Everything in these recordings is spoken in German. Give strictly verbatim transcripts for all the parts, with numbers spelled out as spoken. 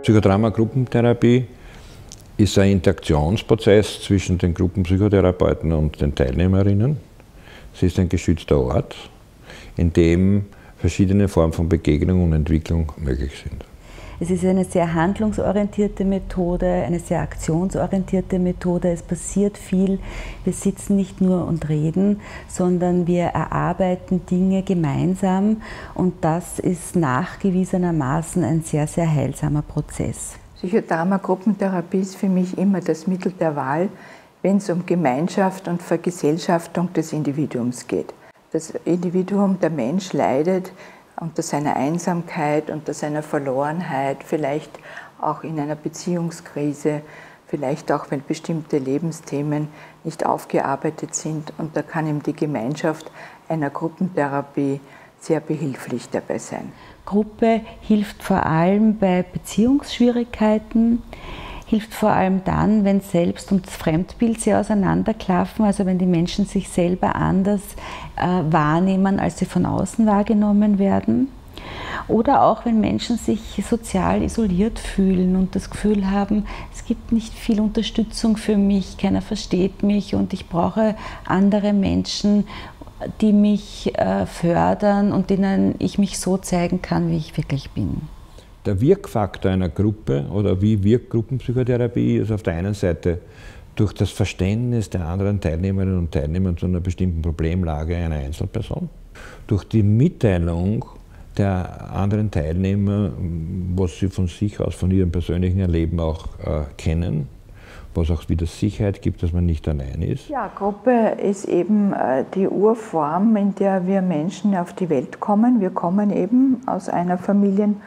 Psychodrama-Gruppentherapie ist ein Interaktionsprozess zwischen den Gruppenpsychotherapeuten und den Teilnehmerinnen. Es ist ein geschützter Ort, in dem verschiedene Formen von Begegnung und Entwicklung möglich sind. Es ist eine sehr handlungsorientierte Methode, eine sehr aktionsorientierte Methode. Es passiert viel. Wir sitzen nicht nur und reden, sondern wir erarbeiten Dinge gemeinsam. Und das ist nachgewiesenermaßen ein sehr, sehr heilsamer Prozess. Psychodrama-Gruppentherapie ist für mich immer das Mittel der Wahl, wenn es um Gemeinschaft und Vergesellschaftung des Individuums geht. Das Individuum, der Mensch, leidet unter seiner Einsamkeit, unter seiner Verlorenheit, vielleicht auch in einer Beziehungskrise, vielleicht auch, wenn bestimmte Lebensthemen nicht aufgearbeitet sind. Und da kann ihm die Gemeinschaft einer Gruppentherapie sehr behilflich dabei sein. Gruppe hilft vor allem bei Beziehungsschwierigkeiten, hilft vor allem dann, wenn Selbst- und das Fremdbild sehr auseinanderklaffen, also wenn die Menschen sich selber anders äh, wahrnehmen, als sie von außen wahrgenommen werden. Oder auch, wenn Menschen sich sozial isoliert fühlen und das Gefühl haben, es gibt nicht viel Unterstützung für mich, keiner versteht mich und ich brauche andere Menschen, die mich äh, fördern und denen ich mich so zeigen kann, wie ich wirklich bin. Der Wirkfaktor einer Gruppe oder wie wirkt Gruppenpsychotherapie ist auf der einen Seite durch das Verständnis der anderen Teilnehmerinnen und Teilnehmer zu einer bestimmten Problemlage einer Einzelperson, durch die Mitteilung der anderen Teilnehmer, was sie von sich aus, von ihrem persönlichen Erleben auch äh, kennen, was auch wieder Sicherheit gibt, dass man nicht allein ist. Ja, Gruppe ist eben äh, die Urform, in der wir Menschen auf die Welt kommen. Wir kommen eben aus einer Familiengruppe,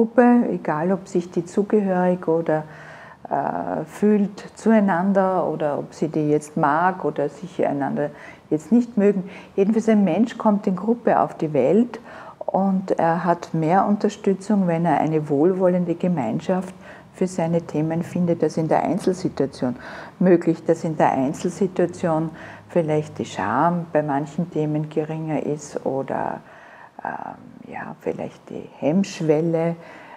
egal ob sich die zugehörig oder äh, fühlt zueinander oder ob sie die jetzt mag oder sich einander jetzt nicht mögen. Jedenfalls ein Mensch kommt in Gruppe auf die Welt und er hat mehr Unterstützung, wenn er eine wohlwollende Gemeinschaft für seine Themen findet, als in der Einzelsituation. Möglich, dass in der Einzelsituation vielleicht die Scham bei manchen Themen geringer ist oder ähm, ja, vielleicht die Hemmschwelle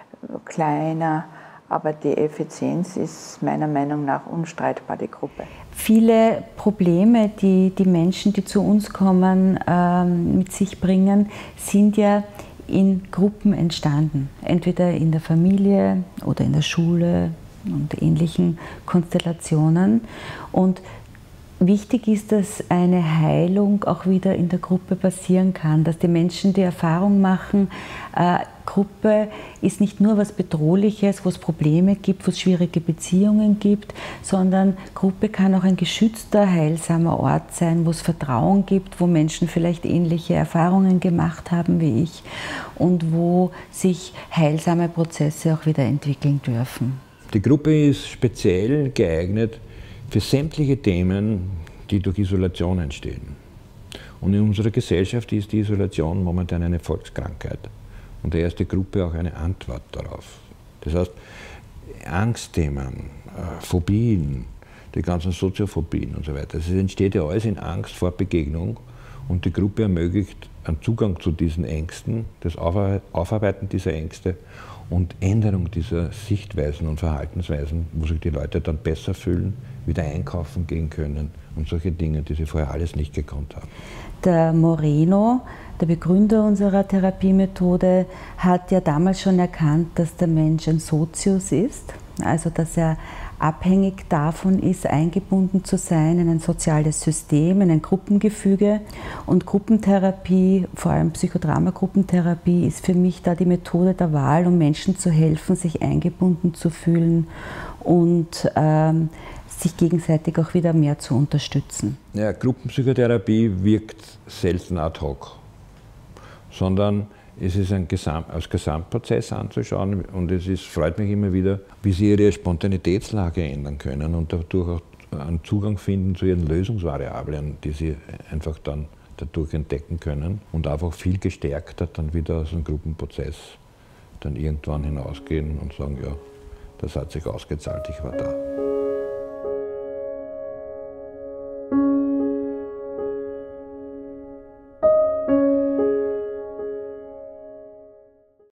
kleiner, aber die Effizienz ist meiner Meinung nach unstreitbar die Gruppe. Viele Probleme, die die Menschen, die zu uns kommen, ähm, mit sich bringen, sind ja in Gruppen entstanden, entweder in der Familie oder in der Schule und ähnlichen Konstellationen. Und wichtig ist, dass eine Heilung auch wieder in der Gruppe passieren kann, dass die Menschen die Erfahrung machen, äh, Gruppe ist nicht nur was Bedrohliches, wo es Probleme gibt, wo es schwierige Beziehungen gibt, sondern Gruppe kann auch ein geschützter, heilsamer Ort sein, wo es Vertrauen gibt, wo Menschen vielleicht ähnliche Erfahrungen gemacht haben wie ich und wo sich heilsame Prozesse auch wieder entwickeln dürfen. Die Gruppe ist speziell geeignet für sämtliche Themen, die durch Isolation entstehen. Und in unserer Gesellschaft ist die Isolation momentan eine Volkskrankheit. Und daher ist die Gruppe auch eine Antwort darauf. Das heißt, Angstthemen, Phobien, die ganzen Soziophobien und so weiter, das entsteht ja alles in Angst vor Begegnung und die Gruppe ermöglicht einen Zugang zu diesen Ängsten, das Aufarbeiten dieser Ängste und Änderung dieser Sichtweisen und Verhaltensweisen, wo sich die Leute dann besser fühlen, wieder einkaufen gehen können und solche Dinge, die sie vorher alles nicht gekonnt haben. Der Moreno, der Begründer unserer Therapiemethode, hat ja damals schon erkannt, dass der Mensch ein Sozius ist, also dass er abhängig davon ist, eingebunden zu sein in ein soziales System, in ein Gruppengefüge. Und Gruppentherapie, vor allem Psychodrama-Gruppentherapie, ist für mich da die Methode der Wahl, um Menschen zu helfen, sich eingebunden zu fühlen und ähm, sich gegenseitig auch wieder mehr zu unterstützen. Ja, Gruppenpsychotherapie wirkt selten ad hoc, sondern es ist ein Gesamt, als Gesamtprozess anzuschauen und es ist, freut mich immer wieder, wie sie ihre Spontanitätslage ändern können und dadurch auch einen Zugang finden zu ihren Lösungsvariablen, die sie einfach dann dadurch entdecken können und einfach viel gestärkter dann wieder aus dem Gruppenprozess dann irgendwann hinausgehen und sagen, ja, das hat sich ausgezahlt, ich war da.